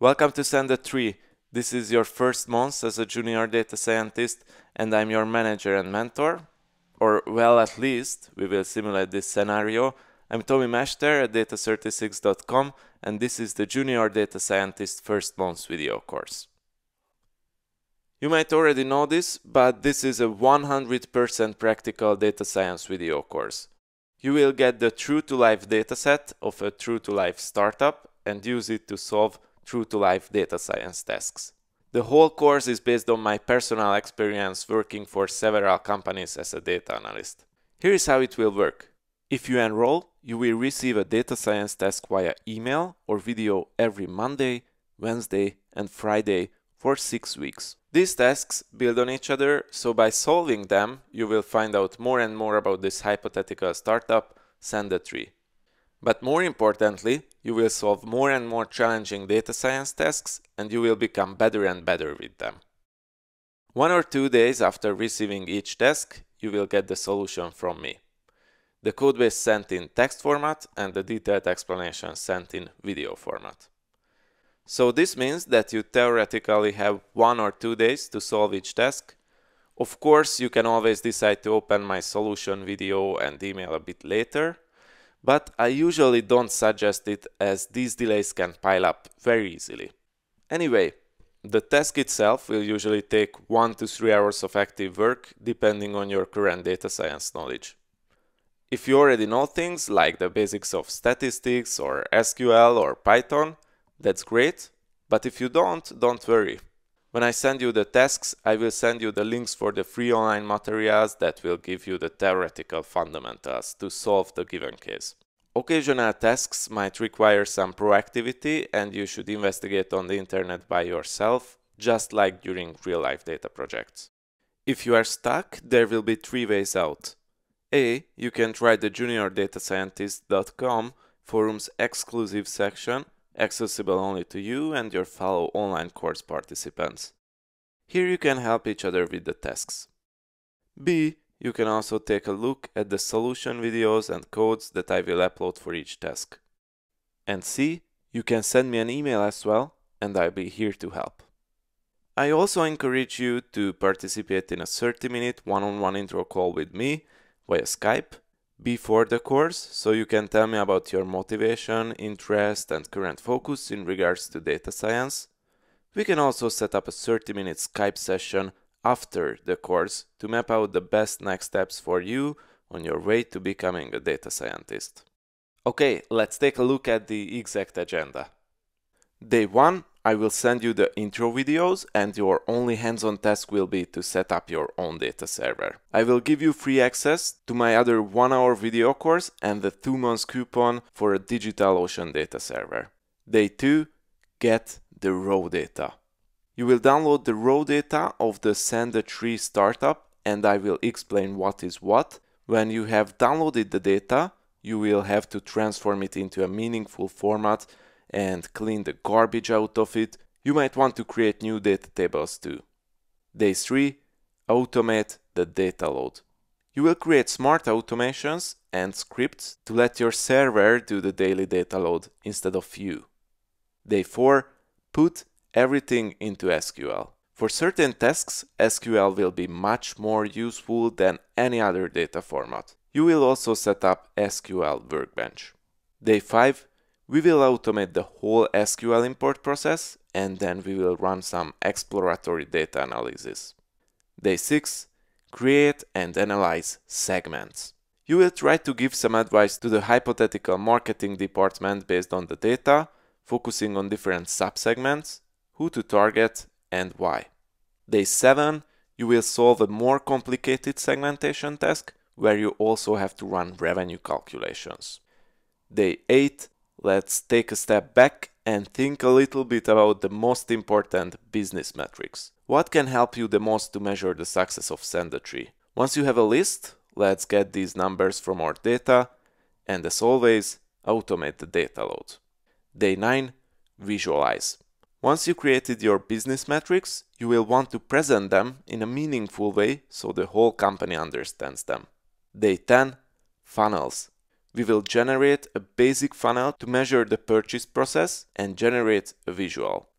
Welcome to Sender 3. This is your first month as a junior data scientist, and I'm your manager and mentor. Or, well, at least, we will simulate this scenario. I'm Tomi Mester at data36.com, and this is the Junior Data Scientist First Month video course. You might already know this, but this is a 100% practical data science video course. You will get the true-to-life dataset of a true-to-life startup and use it to solve true-to-life data science tasks. The whole course is based on my personal experience working for several companies as a data analyst. Here is how it will work. If you enroll, you will receive a data science task via email or video every Monday, Wednesday, and Friday for 6 weeks. These tasks build on each other, so by solving them, you will find out more and more about this hypothetical startup, Sender 3. But more importantly, you will solve more and more challenging data science tasks, and you will become better and better with them. 1 or 2 days after receiving each task, you will get the solution from me. The codebase sent in text format and the detailed explanation sent in video format. So this means that you theoretically have 1 or 2 days to solve each task. Of course, you can always decide to open my solution video and email a bit later, but I usually don't suggest it as these delays can pile up very easily. Anyway, the task itself will usually take 1 to 3 hours of active work depending on your current data science knowledge. If you already know things like the basics of statistics or SQL or Python, that's great, but if you don't worry. When I send you the tasks, I will send you the links for the free online materials that will give you the theoretical fundamentals to solve the given case. Occasional tasks might require some proactivity and you should investigate on the internet by yourself, just like during real-life data projects. If you are stuck, there will be 3 ways out. A. You can try the juniordatascientist.com forum's exclusive section, accessible only to you and your fellow online course participants. Here you can help each other with the tasks. B. You can also take a look at the solution videos and codes that I will upload for each task. And C. You can send me an email as well, and I'll be here to help. I also encourage you to participate in a 30-minute one-on-one intro call with me via Skype before the course, so you can tell me about your motivation, interest, and current focus in regards to data science. We can also set up a 30-minute Skype session after the course to map out the best next steps for you on your way to becoming a data scientist. Okay, let's take a look at the exact agenda. Day 1, I will send you the intro videos and your only hands-on task will be to set up your own data server. I will give you free access to my other 1-hour video course and the 2-month coupon for a DigitalOcean data server. Day 2, get the raw data. You will download the raw data of the Sender 3 startup and I will explain what is what. When you have downloaded the data, you will have to transform it into a meaningful format and clean the garbage out of it. You might want to create new data tables too. Day 3, automate the data load. You will create smart automations and scripts to let your server do the daily data load instead of you. Day 4, put everything into SQL. For certain tasks, SQL will be much more useful than any other data format. You will also set up SQL Workbench. Day 5, we will automate the whole SQL import process and then we will run some exploratory data analysis. Day 6, create and analyze segments. You will try to give some advice to the hypothetical marketing department based on the data, focusing on different subsegments, who to target and why. Day 7, you will solve a more complicated segmentation task where you also have to run revenue calculations. Day 8, let's take a step back and think a little bit about the most important business metrics. What can help you the most to measure the success of Sender 3? Once you have a list, let's get these numbers from our data and as always, automate the data load. Day 9, visualize. Once you created your business metrics, you will want to present them in a meaningful way so the whole company understands them. Day 10, funnels. We will generate a basic funnel to measure the purchase process and generate a visual.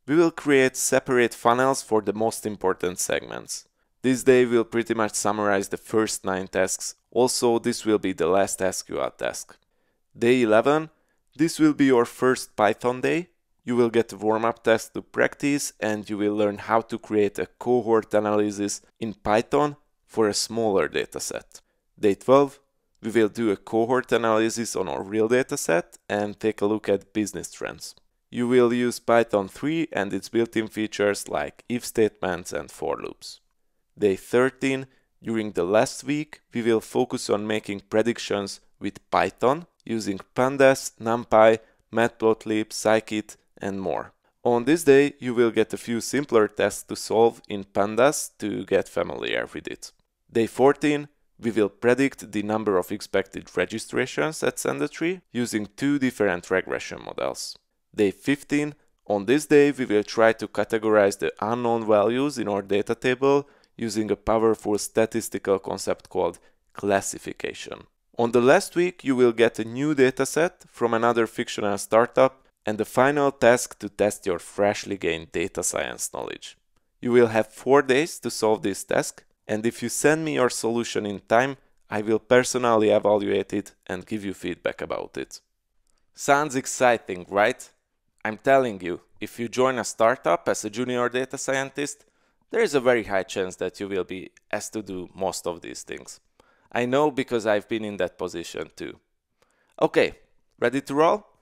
We will create separate funnels for the most important segments. This day will pretty much summarize the first 9 tasks. Also, this will be the last SQL task. Day 11. This will be your first Python day. You will get a warm-up task to practice and you will learn how to create a cohort analysis in Python for a smaller dataset. Day 12. We will do a cohort analysis on our real dataset and take a look at business trends. You will use Python 3 and its built-in features like if statements and for loops. Day 13. During the last week, we will focus on making predictions with Python using Pandas, NumPy, Matplotlib, Scikit, and more. On this day, you will get a few simpler tasks to solve in Pandas to get familiar with it. Day 14. We will predict the number of expected registrations at Send-A-Tree using 2 different regression models. Day 15. On this day, we will try to categorize the unknown values in our data table using a powerful statistical concept called classification. On the last week, you will get a new dataset from another fictional startup and the final task to test your freshly gained data science knowledge. You will have 4 days to solve this task, and if you send me your solution in time, I will personally evaluate it and give you feedback about it. Sounds exciting, right? I'm telling you, if you join a startup as a junior data scientist, there is a very high chance that you will be asked to do most of these things. I know because I've been in that position too. Okay, ready to roll?